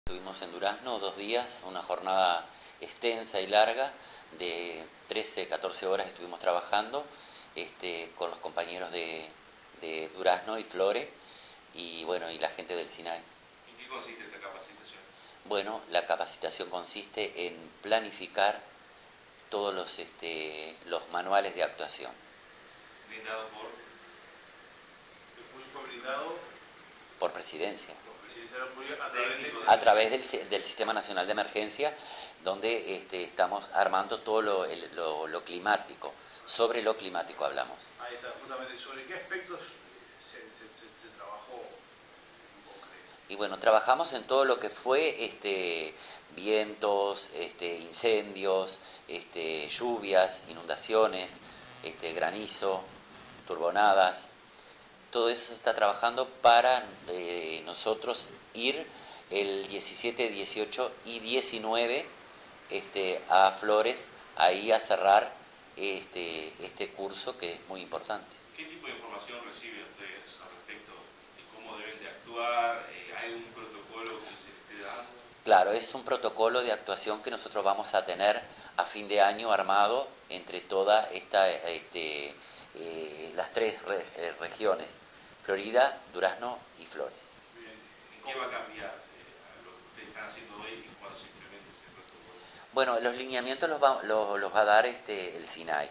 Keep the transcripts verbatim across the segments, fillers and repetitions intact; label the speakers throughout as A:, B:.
A: Estuvimos en Durazno dos días, una jornada extensa y larga, de trece, catorce horas estuvimos trabajando este, con los compañeros de, de Durazno y Flores y, bueno, y la gente del SINAE.
B: ¿En qué consiste esta capacitación?
A: Bueno, la capacitación consiste en planificar todos los, este, los manuales de actuación.
B: Brindado por...
C: ¿El curso fue brindado?
A: Por Presidencia.
C: Por Presidencia de la República a través de...
A: A través del, del Sistema Nacional de Emergencia, donde este, estamos armando todo lo, el, lo, lo climático. Sobre lo climático hablamos.
C: Ahí está, justamente. ¿Sobre qué aspectos se, se, se, se trabajó en concreto?
A: Y bueno, trabajamos en todo lo que fue este, vientos, este, incendios, este, lluvias, inundaciones, este, granizo, turbonadas. Todo eso se está trabajando para eh, nosotros ir el diecisiete, dieciocho y diecinueve este, a Flores, ahí a cerrar este, este curso que es muy importante.
B: ¿Qué tipo de información reciben ustedes al respecto de cómo deben de actuar? Eh, ¿Hay un protocolo que se esté dando?
A: Claro, es un protocolo de actuación que nosotros vamos a tener a fin de año armado entre todas esta, este, eh, las tres re, eh, regiones, Florida, Durazno y Flores.
B: Bien. ¿En qué va a cambiar eh, lo que ustedes están haciendo hoy y cuando se implemente ese protocolo?
A: Bueno, los lineamientos los va, los, los va a dar este, el SINAE,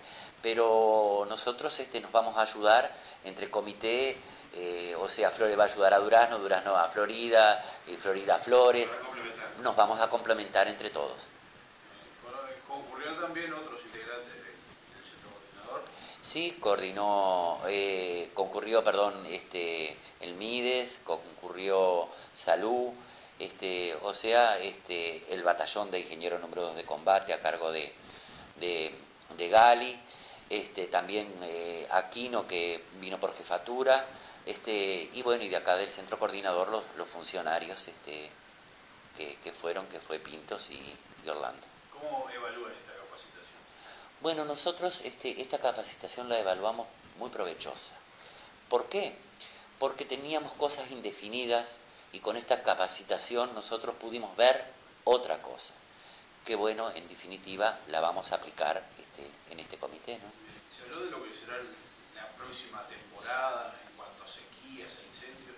A: pero nosotros este, nos vamos a ayudar entre comité, eh, o sea, Flores va a ayudar a Durazno, Durazno a Florida, y Florida a Flores, nos vamos a complementar entre todos.
C: Bueno, ¿concurrieron también otros integrantes del, del centro coordinador?
A: Sí, coordinó, eh, concurrió, perdón, este, el MIDES, concurrió Salud, este, o sea, este, el batallón de ingenieros número dos de combate a cargo de, de, de Gali, este, también eh, Aquino que vino por jefatura, este, y bueno, y de acá del centro coordinador los, los funcionarios este, que, que fueron, que fue Pintos y, y Orlando.
C: ¿Cómo evalúan esta capacitación?
A: Bueno, nosotros este, esta capacitación la evaluamos muy provechosa. ¿Por qué? Porque teníamos cosas indefinidas y con esta capacitación nosotros pudimos ver otra cosa. Que bueno, en definitiva la vamos a aplicar este, en este comité, ¿no?
C: ¿Se habló de lo que será la próxima temporada en cuanto a sequías e incendios?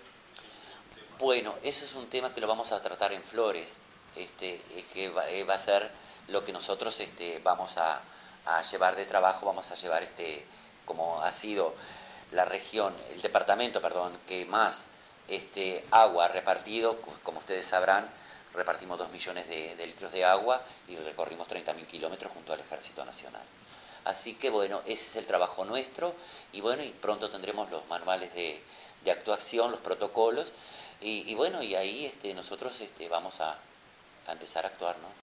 A: Bueno, eso es un tema que lo vamos a tratar en Flores, este, que va, va a ser lo que nosotros este, vamos a, a llevar de trabajo, vamos a llevar, este, como ha sido la región, el departamento, perdón, que más este, agua repartido, como ustedes sabrán, repartimos dos millones de, de litros de agua y recorrimos treinta mil kilómetros junto al Ejército Nacional. Así que bueno, ese es el trabajo nuestro y bueno, y pronto tendremos los manuales de, de actuación, los protocolos y, y bueno, y ahí este, nosotros este, vamos a, a empezar a actuar, ¿no?